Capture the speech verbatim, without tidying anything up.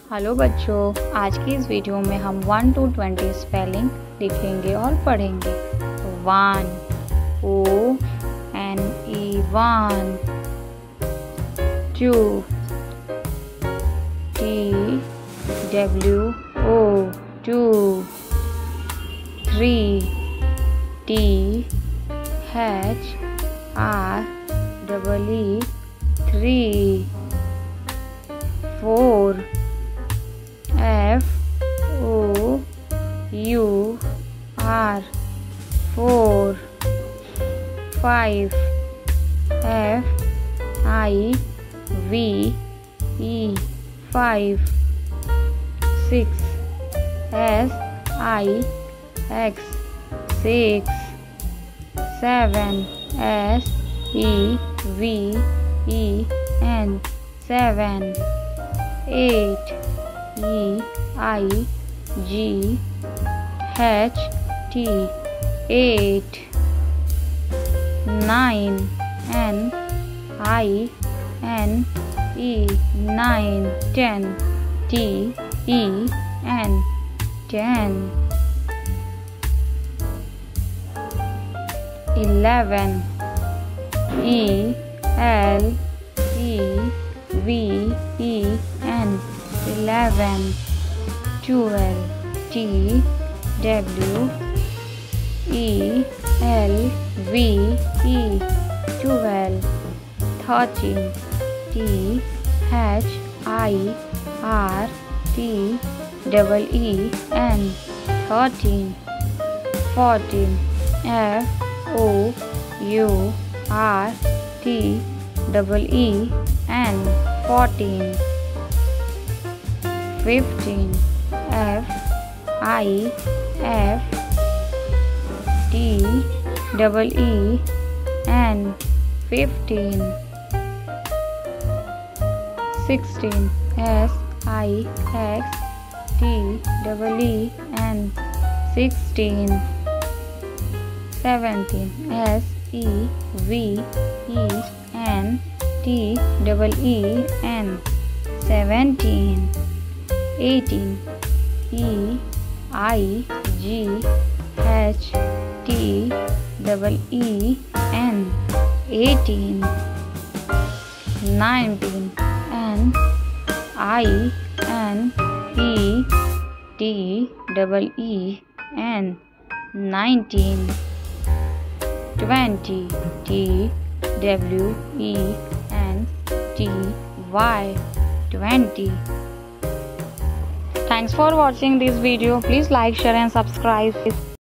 Hello बच्चों, आज की इस वीडियो में हम वन टू ट्वेंटी स्पेलिंग लिखेंगे और पढ़ेंगे। तो one, O N E one. Two, T W O two. Three, T H R double E three. Four, F O U R four. Five, F I V E five. Six, S I X six. Seven, S E V E N seven. Eight, E I G H T eight. Nine, N I N E nine. Ten, T E N ten. Eleven, E L E V E N eleven. Twelve, T W E L V E twelve. Thirteen, T H I R T double E N thirteen. Fourteen, F O U R T double E N fourteen. Fifteen, F I F T double E N fifteen. Sixteen, S I X T double E N sixteen. Seventeen, S E V E N T double E N seventeen. Eighteen, E I G H T double E N eighteen. Nineteen, N I N E T double E N nineteen. Twenty, T W E N T Y twenty. Thanks for watching this video. Please like, share and subscribe.